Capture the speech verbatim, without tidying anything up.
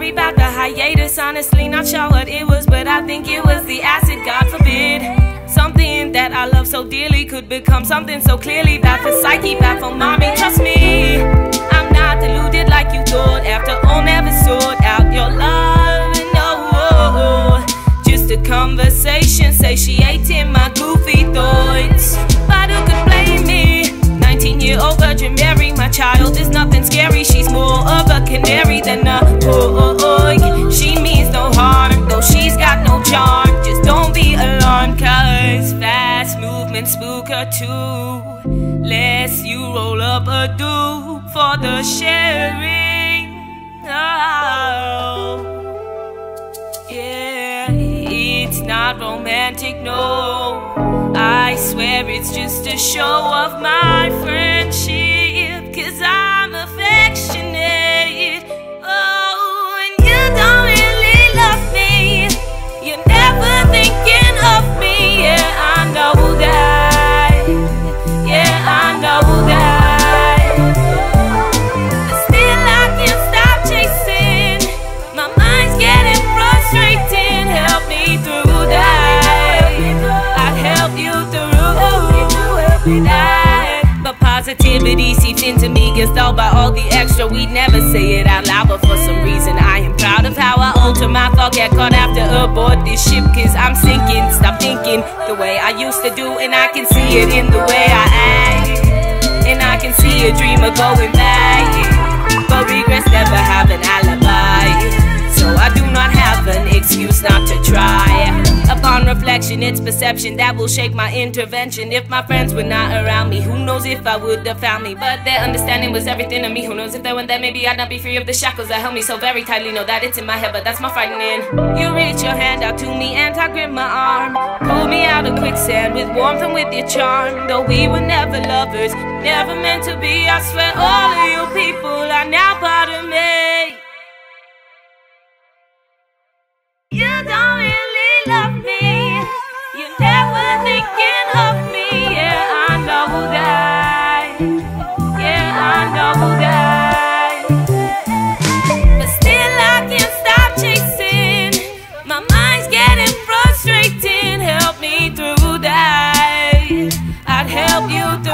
sorry about the hiatus. Honestly, not sure what it was, but I think it was the acid, God forbid. Something that I love so dearly could become something so clearly bad for psyche, bad for mommy. Trust me, I'm not deluded like you thought. After all, never sort out your love. No, just a conversation satiating my goofy thoughts. But who could blame me? nineteen-year-old Virgin Mary, my child is nothing scary. She's more of a canary than a boy. She means no harm, though she's got no charm. Just don't be alarmed, cause fast movements spook her too. Lest you roll up a do for the sharing. Oh, yeah, it's not romantic, no. I swear it's just a show of my friendship, cause I'm affectionate. Oh, and you don't really love me. You're never thinking of me. Yeah, I know that. Yeah, I know that. But still I can't stop chasing. My mind's getting frustrating. Help me through that. I'd help you through that. But positivity seeps into me, gets dulled by all the extra. We'd never say it out loud, but for some reason I am proud of how I alter my thought. Get caught after aboard this ship, cause I'm sinking. Stop thinking the way I used to do, and I can see it in the way I act. And I can see a dreamer going back, but regrets never have an alibi. So I do not have an excuse not to try. Upon reflection, it's perception that will shape my intervention. If my friends were not around me, who knows if I would have found me. But their understanding was everything to me. Who knows if they weren't there, maybe I'd not be free of the shackles that held me so very tightly. Know that it's in my head, but that's my frightening. You reach your hand out to me and I grip my arm. Pull me out of quicksand with warmth and with your charm. Though we were never lovers, never meant to be. I swear all of you people are now part of me. You don't really love me. You're never thinking of me. Yeah, I know that. Yeah, I know that. But still I can't stop chasing. My mind's getting frustrating. Help me through that. I'd help you through